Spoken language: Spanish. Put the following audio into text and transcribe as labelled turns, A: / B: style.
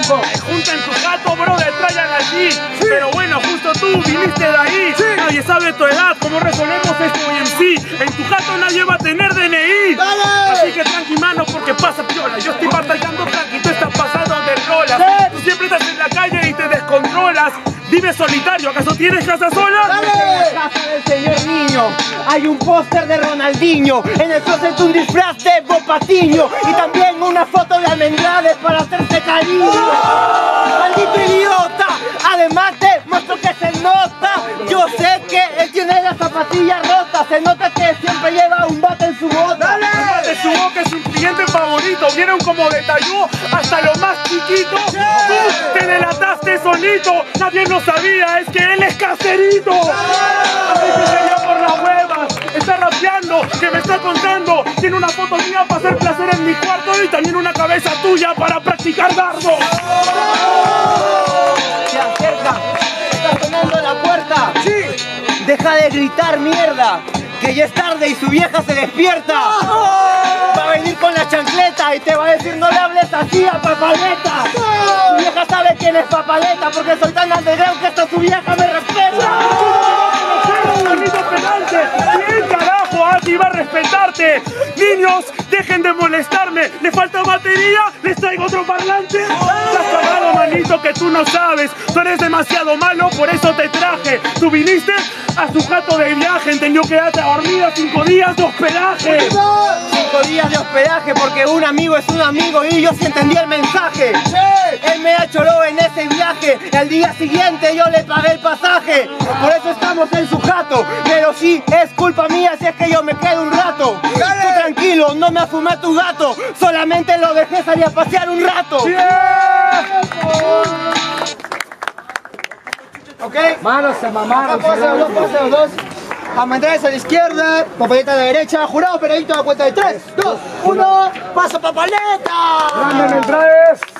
A: tiempo.
B: Junta en tu gato, bro, de traigan allí. Sí. Pero bueno, justo tú viniste de ahí. Sí. Nadie sabe tu edad, cómo resolvemos esto en sí. En tu gato nadie va a tener DNI.
A: ¡Dale!
B: Así que tranqui, mano, porque pasa piola. Yo estoy batallando tranqui, tú estás pasando de rolas.
A: Sí.
B: Tú siempre estás en la calle y te descontrolas. Vives solitario, ¿acaso tienes casa sola?
A: ¡Dale! En la casa del señor niño hay un póster de Ronaldinho. En el closet un disfraz de Bob Patiño. Y también una foto de Almendrades para hacerse cariño. ¡Maldito idiota! Además te muestro que se nota. Yo sé que él tiene las zapatillas rotas. Se nota que siempre lleva un bate en su bota.
B: ¡Dale! El bate en su boca es su cliente favorito. Vieron como detalló hasta lo más chiquito. ¡Sí! Tú te delataste solito. Nadie lo sabía, es que él es caserito. Así que se llama por las huevas. Está rapeando, que me está contando. Tiene una foto mía para hacer placer en mi cuarto. Y también una cabeza tuya para practicar dardo.
A: Se acerca, está sonando la puerta. Sí. Deja de gritar mierda, que ya es tarde y su vieja se despierta. Va a venir con la chancleta y te va a decir no le hables así a Papaleta. Tu vieja sabe quién es Papaleta porque soy tan underground que hasta su vieja me respeta.
B: ¿Quién carajo aquí va a respetarte? Niños, dejen de molestarme. ¿Le falta batería? ¿Les traigo otro parlante? Estás cagado, manito, que tú no sabes. Tú eres demasiado malo, por eso te traje. Tú viniste a su jato de viaje. Entendió que quedarte dormida 5 días de hospedaje.
A: 5 días de hospedaje porque un amigo es un amigo y yo sí entendí el mensaje. Él me ha chorado en ese viaje. Al día siguiente yo le pagué el pasaje. Por eso estamos en su jato. Pero sí, es culpa mía si es que yo me quedo un rato. Tú tranquilo, no me afumé tu gato. Solamente lo dejé salir a pasear un rato. Ok.
C: Manos se mamaron.
A: Paseo dos. Almendrades a la izquierda, Papaleta a la derecha. Jurado, pegadito a la cuenta de 3, 2, 1. ¡Pasa Papaleta!
C: ¡Grande Almendrades!